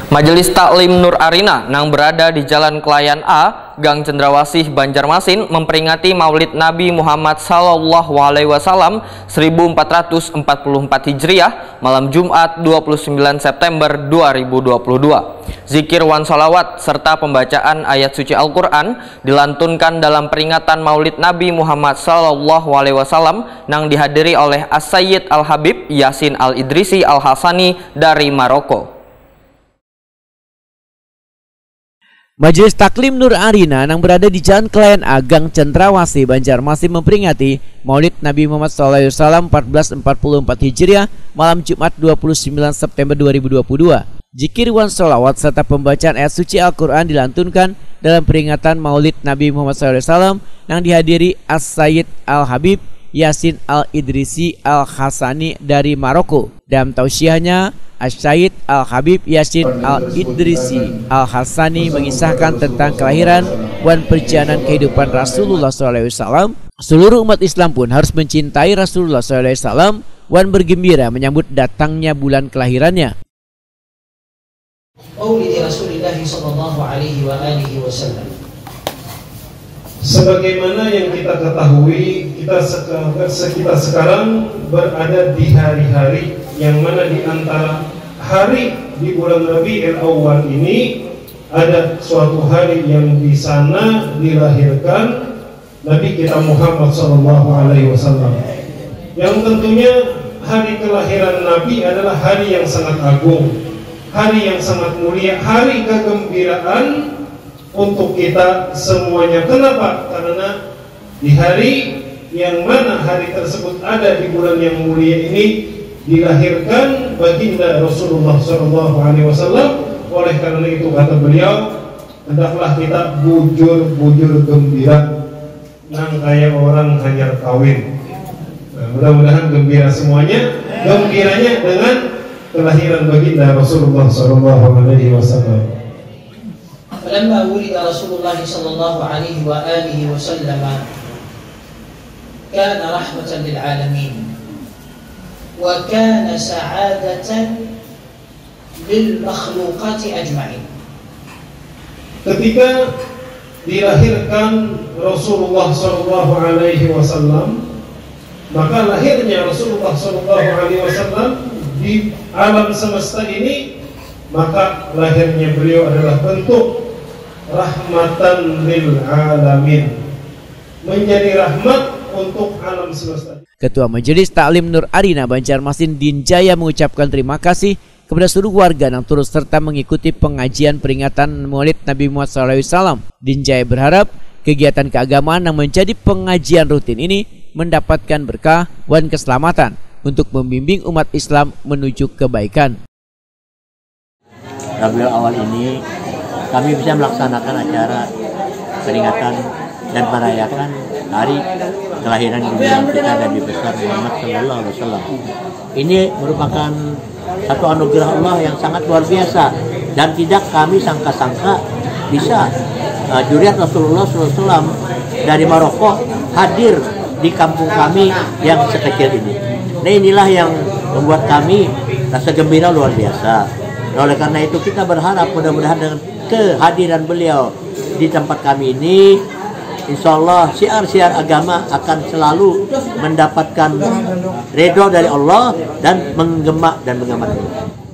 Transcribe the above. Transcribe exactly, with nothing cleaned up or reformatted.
Majelis Taklim Nur Arina yang berada di Jalan Kelayan A, Gang Cendrawasih, Banjarmasin memperingati Maulid Nabi Muhammad Sallallahu Alaihi Wasallam seribu empat ratus empat puluh empat Hijriah malam Jumat dua puluh sembilan September dua ribu dua puluh dua. Zikir wan salawat serta pembacaan ayat suci Al-Quran dilantunkan dalam peringatan Maulid Nabi Muhammad Sallallahu Alaihi Wasallam yang dihadiri oleh As-Sayyid Al-Habib Yasin Al-Idrisi Al-Hasani dari Maroko. Majelis Taklim Nur Arina yang berada di Jalan Kelayan A, Gang Cendrawasih, Banjarmasin memperingati Maulid Nabi Muhammad Sallallahu Alaihi Wasallam seribu empat ratus empat puluh empat Hijriah malam Jumat dua puluh sembilan September dua ribu dua puluh dua. Zikir wan sholawat serta pembacaan ayat suci Al-Quran dilantunkan dalam peringatan Maulid Nabi Muhammad Sallallahu Alaihi Wasallam yang dihadiri As-Sayyid Al-Habib Yasin Al-Idrisi Al-Hasani dari Maroko. Dalam tausiahnya, As-Sayyid Al-Habib Yasin Al-Idrisi Al-Hasani mengisahkan tentang kelahiran dan perjalanan kehidupan Rasulullah shallallahu alaihi wasallam. Seluruh umat Islam pun harus mencintai Rasulullah shallallahu alaihi wasallam dan bergembira menyambut datangnya bulan kelahirannya. Maulid Rasulullah sallallahu alaihi wa alihi wasallam. Sebagaimana yang kita ketahui, kita sekarang, kita sekarang berada di hari-hari yang mana di antara hari di bulan Rabiul Awwal ini ada suatu hari yang di sana dilahirkan Nabi kita Muhammad sallallahu alaihi wasallam. Yang tentunya hari kelahiran Nabi adalah hari yang sangat agung, hari yang sangat mulia, hari kegembiraan untuk kita semuanya. Kenapa? Karena di hari yang mana hari tersebut ada di bulan yang mulia ini dilahirkan baginda Rasulullah shallallahu alaihi wasallam. Oleh karena itu kata beliau, hendaklah kita bujur-bujur gembira nang kayak orang hanyar kawin. Nah, mudah-mudahan gembira semuanya, gembiranya dengan kelahiran baginda Rasulullah shallallahu alaihi wasallam. فلما ولد رسول الله صلى الله عليه وآله وسلم كان رحمة للعالمين وكان سعادة للمخلوقات أجمعين. Ketika dilahirkan Rasulullah shallallahu alaihi wasallam, maka lahirnya Rasulullah shallallahu alaihi wasallam di alam semesta ini, maka lahirnya beliau adalah bentuk rahmatan lil alamin, menjadi rahmat untuk alam semesta. Ketua Majelis Taklim Nur Arina Banjarmasin Din Jaya mengucapkan terima kasih kepada seluruh warga yang turut serta mengikuti pengajian peringatan Maulid Nabi Muhammad shallallahu alaihi wasallam. Din Jaya berharap kegiatan keagamaan yang menjadi pengajian rutin ini mendapatkan berkah dan keselamatan untuk membimbing umat Islam menuju kebaikan. Rabiul Awal ini kami bisa melaksanakan acara peringatan dan merayakan hari kelahiran junjungan kita Nabi besar Muhammad Sallallahu Alaihi Wasallam. Ini merupakan satu anugerah Allah yang sangat luar biasa dan tidak kami sangka-sangka bisa uh, juriat Rasulullah Sallallahu Alaihi Wasallam dari Maroko hadir di kampung kami yang sekecil ini. Nah, inilah yang membuat kami rasa gembira luar biasa. Nah, oleh karena itu kita berharap mudah-mudahan dengan kehadiran beliau di tempat kami ini, insya Allah syiar-syiar agama akan selalu mendapatkan ridho dari Allah dan menggema dan mengamalkan.